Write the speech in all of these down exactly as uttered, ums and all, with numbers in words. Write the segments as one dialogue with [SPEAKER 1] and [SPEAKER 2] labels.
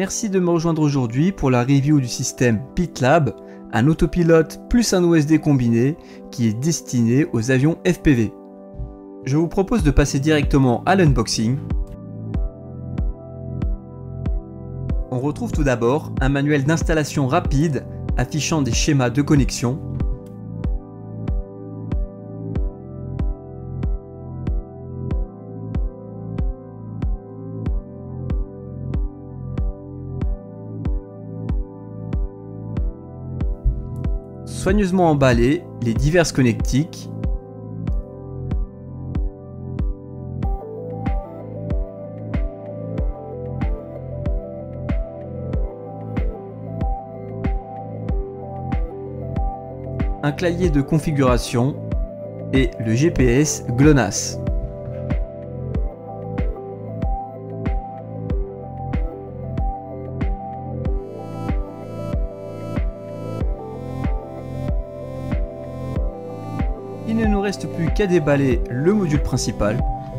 [SPEAKER 1] Merci de me rejoindre aujourd'hui pour la review du système PitLab, un autopilote plus un O S D combiné qui est destiné aux avions F P V. Je vous propose de passer directement à l'unboxing. On retrouve tout d'abord un manuel d'installation rapide affichant des schémas de connexion. Soigneusement emballés, les diverses connectiques. Un clavier de configuration et le G P S GLONASS. Il ne nous reste plus qu'à déballer le module principal.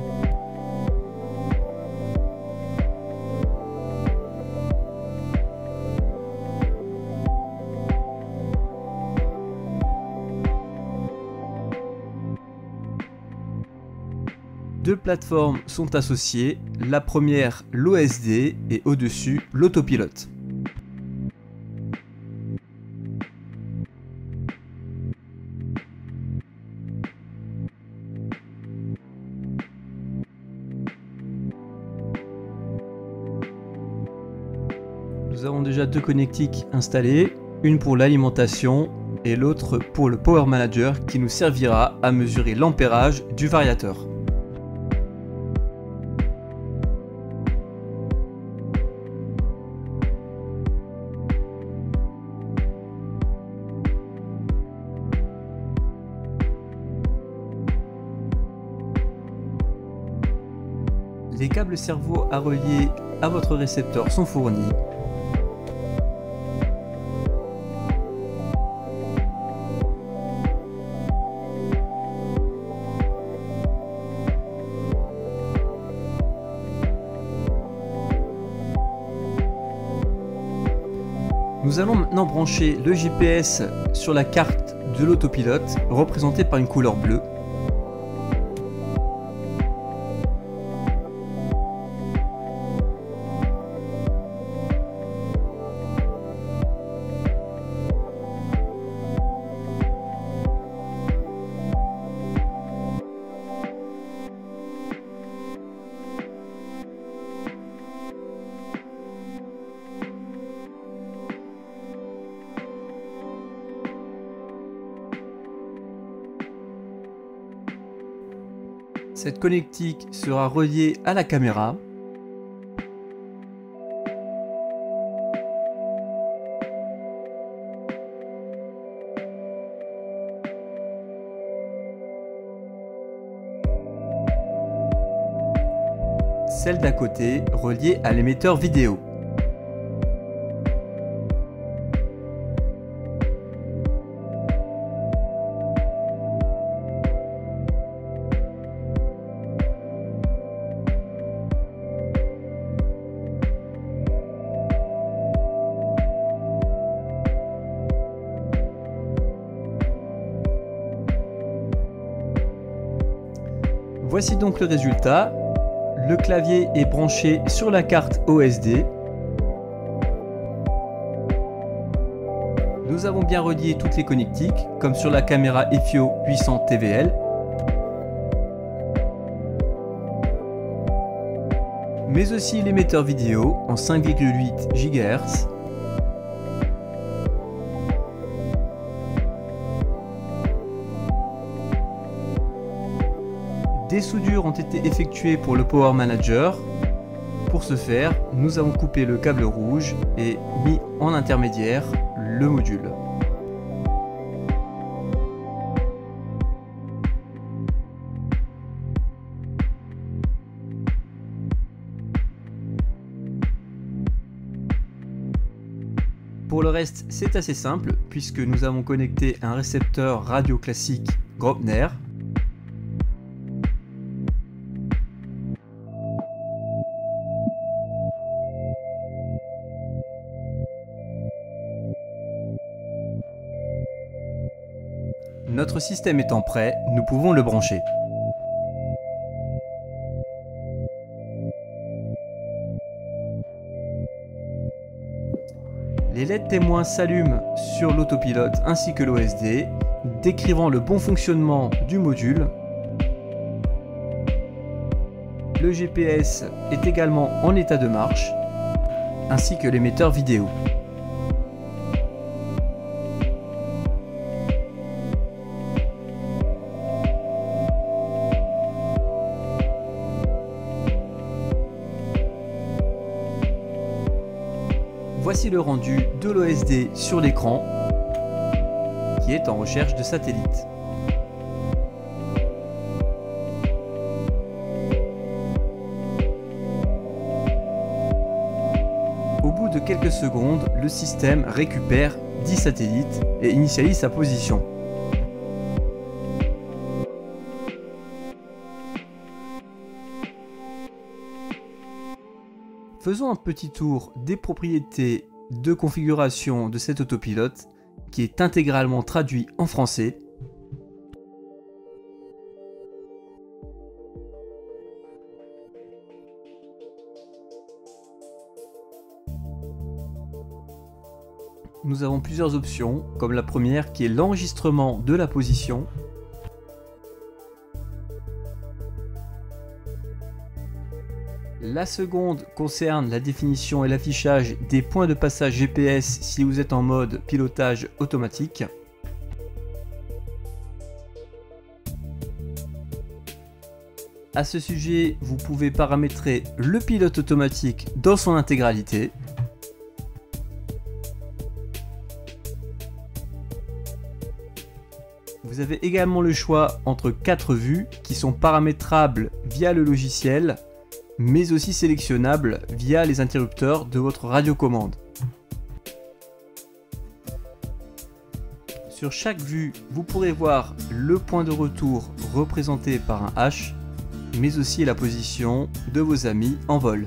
[SPEAKER 1] Deux plateformes sont associées, la première l'O S D et au-dessus l'autopilote. Nous avons déjà deux connectiques installées, une pour l'alimentation et l'autre pour le Power Manager qui nous servira à mesurer l'ampérage du variateur. Les câbles cerveau à relier à votre récepteur sont fournis. Nous allons maintenant brancher le G P S sur la carte de l'autopilote, représentée par une couleur bleue. Cette connectique sera reliée à la caméra. Celle d'à côté reliée à l'émetteur vidéo. Voici donc le résultat. Le clavier est branché sur la carte O S D. Nous avons bien relié toutes les connectiques, comme sur la caméra E F I O huit cents T V L. Mais aussi l'émetteur vidéo en cinq virgule huit gigahertz. Des soudures ont été effectuées pour le Power Manager. Pour ce faire, nous avons coupé le câble rouge et mis en intermédiaire le module. Pour le reste, c'est assez simple puisque nous avons connecté un récepteur radio classique Graupner. Notre système étant prêt, nous pouvons le brancher. Les L E D témoins s'allument sur l'autopilote ainsi que l'O S D, décrivant le bon fonctionnement du module. Le G P S est également en état de marche, ainsi que l'émetteur vidéo. Voici le rendu de l'O S D sur l'écran, qui est en recherche de satellite. Au bout de quelques secondes, le système récupère dix satellites et initialise sa position. Faisons un petit tour des propriétés de configuration de cet autopilote qui est intégralement traduit en français. Nous avons plusieurs options, comme la première qui est l'enregistrement de la position. La seconde concerne la définition et l'affichage des points de passage G P S si vous êtes en mode pilotage automatique. À ce sujet, vous pouvez paramétrer le pilote automatique dans son intégralité. Vous avez également le choix entre quatre vues qui sont paramétrables via le logiciel, mais aussi sélectionnable via les interrupteurs de votre radiocommande. Sur chaque vue, vous pourrez voir le point de retour représenté par un H, mais aussi la position de vos amis en vol.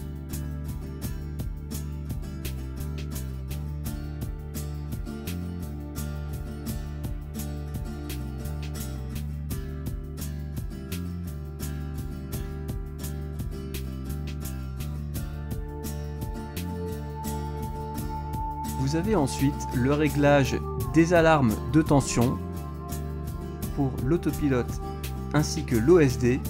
[SPEAKER 1] Vous avez ensuite le réglage des alarmes de tension pour l'autopilote ainsi que l'O S D.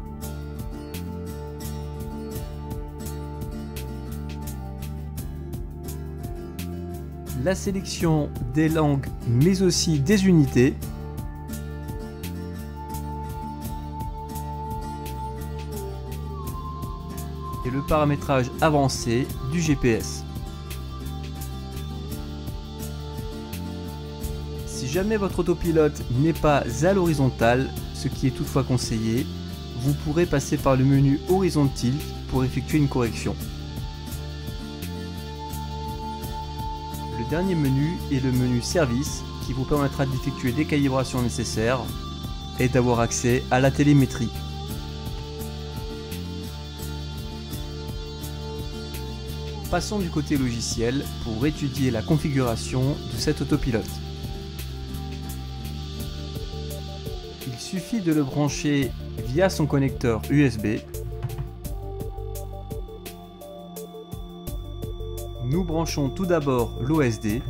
[SPEAKER 1] La sélection des langues mais aussi des unités. Et le paramétrage avancé du G P S. Si jamais votre autopilote n'est pas à l'horizontale, ce qui est toutefois conseillé, vous pourrez passer par le menu Horizon Tilt pour effectuer une correction. Le dernier menu est le menu Service qui vous permettra d'effectuer des calibrations nécessaires et d'avoir accès à la télémétrie. Passons du côté logiciel pour étudier la configuration de cet autopilote. Il suffit de le brancher via son connecteur U S B. Nous branchons tout d'abord l'O S D.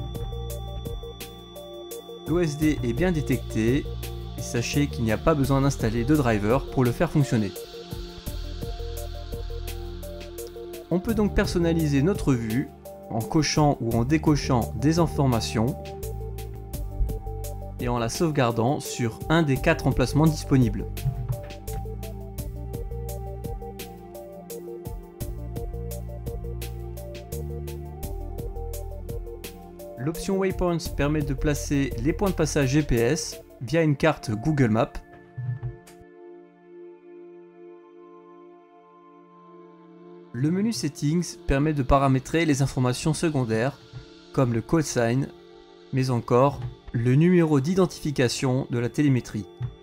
[SPEAKER 1] L'O S D est bien détecté et sachez qu'il n'y a pas besoin d'installer de driver pour le faire fonctionner. On peut donc personnaliser notre vue en cochant ou en décochant des informations et en la sauvegardant sur un des quatre emplacements disponibles. L'option Waypoints permet de placer les points de passage G P S via une carte Google Maps. Le menu Settings permet de paramétrer les informations secondaires comme le call sign, mais encore le numéro d'identification de la télémétrie.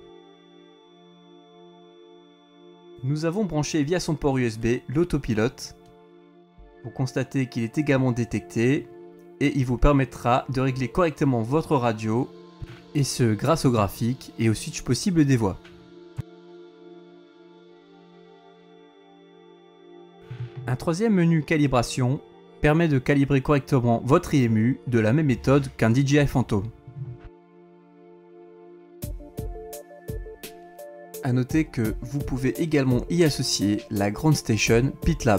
[SPEAKER 1] Nous avons branché via son port U S B l'autopilote. Vous constatez qu'il est également détecté et il vous permettra de régler correctement votre radio et ce grâce au graphique et au switch possible des voies. Un troisième menu calibration permet de calibrer correctement votre I M U de la même méthode qu'un D J I Phantom. A noter que vous pouvez également y associer la Ground Station PitLab.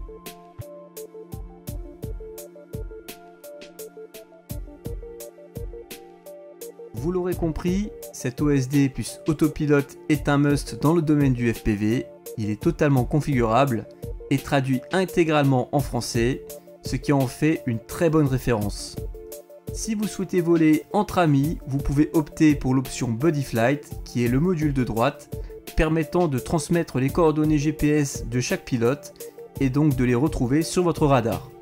[SPEAKER 1] Vous l'aurez compris, cet O S D plus autopilote est un must dans le domaine du F P V. Il est totalement configurable et traduit intégralement en français, ce qui en fait une très bonne référence. Si vous souhaitez voler entre amis, vous pouvez opter pour l'option Buddy Flight, qui est le module de droite, permettant de transmettre les coordonnées G P S de chaque pilote et donc de les retrouver sur votre radar.